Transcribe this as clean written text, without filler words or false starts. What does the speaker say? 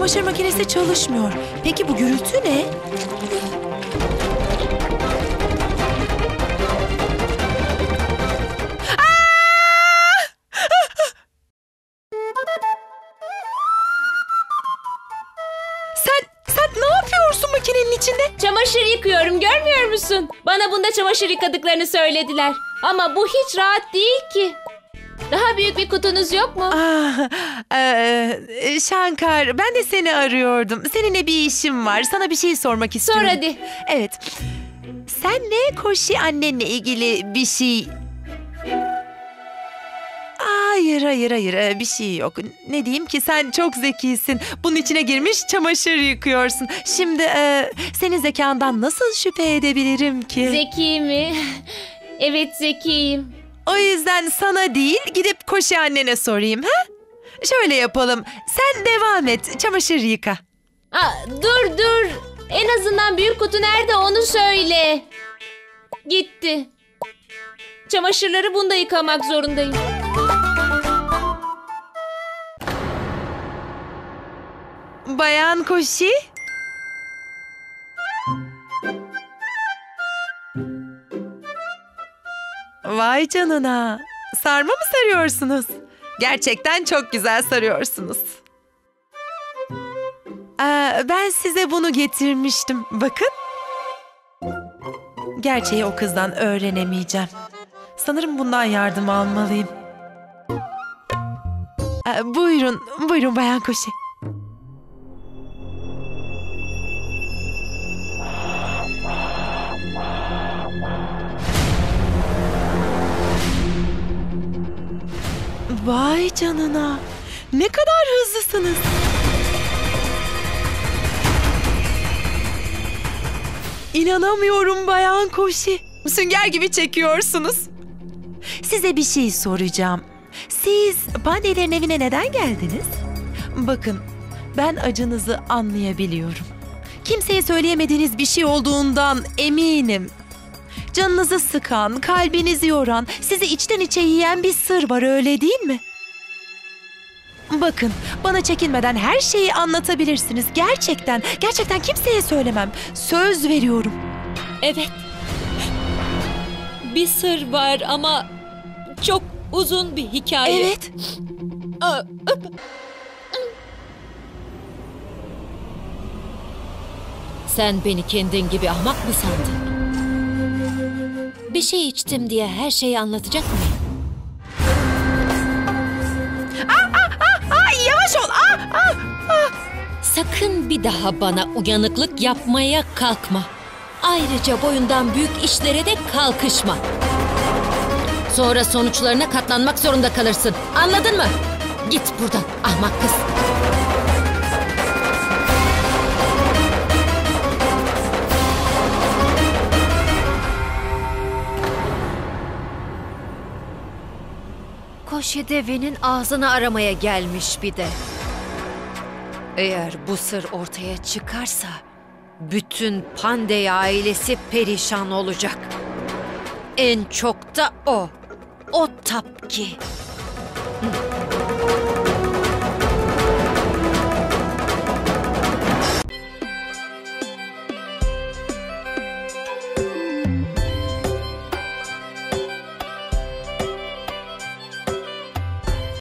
çamaşır makinesi çalışmıyor. Peki bu gürültü ne? Sen ne yapıyorsun makinenin içinde? Çamaşır yıkıyorum, görmüyor musun? Bana bunda çamaşır yıkadıklarını söylediler. Ama bu hiç rahat değil ki. Daha büyük bir kutunuz yok mu? Shankar, ben de seni arıyordum. Seninle bir işim var. Sana bir şey sormak istiyorum. Sor hadi. Evet. Senle Koşi annenle ilgili bir şey... Hayır, bir şey yok. Ne diyeyim ki, sen çok zekisin. Bunun içine girmiş çamaşır yıkıyorsun. Şimdi senin zekandan nasıl şüphe edebilirim ki? Zeki mi? Evet, zekiyim. O yüzden sana değil, gidip Koşi annene sorayım, ha? Şöyle yapalım. Sen devam et, çamaşır yıka. Dur. En azından büyük kutu nerede onu söyle. Gitti. Çamaşırları bunda yıkamak zorundayım. Bayan Koşi? Vay canına. Sarma mı sarıyorsunuz? Gerçekten çok güzel sarıyorsunuz. Ben size bunu getirmiştim. Bakın. Gerçeği o kızdan öğrenemeyeceğim. Sanırım bundan yardım almalıyım. Buyurun Bayan Koşi. Vay canına. Ne kadar hızlısınız. İnanamıyorum Bayan Koşi. Sünger gibi çekiyorsunuz. Size bir şey soracağım. Siz Pandeylerin evine neden geldiniz? Bakın, ben acınızı anlayabiliyorum. Kimseye söyleyemediğiniz bir şey olduğundan eminim. Canınızı sıkan, kalbinizi yoran, sizi içten içe yiyen bir sır var, öyle değil mi? Bakın, bana çekinmeden her şeyi anlatabilirsiniz. Gerçekten kimseye söylemem. Söz veriyorum. Evet. Bir sır var ama çok uzun bir hikaye. Evet. Sen beni kendin gibi ahmak mı sandın? Bir şey içtim diye her şeyi anlatacak mıyım? Yavaş ol. Sakın bir daha bana uyanıklık yapmaya kalkma. Ayrıca boyundan büyük işlere de kalkışma. Sonra sonuçlarına katlanmak zorunda kalırsın. Anladın mı? Git buradan ahmak kız. Koşi devenin ağzını aramaya gelmiş bir de. Eğer bu sır ortaya çıkarsa bütün Pandey ailesi perişan olacak. En çok da o. O Tapki.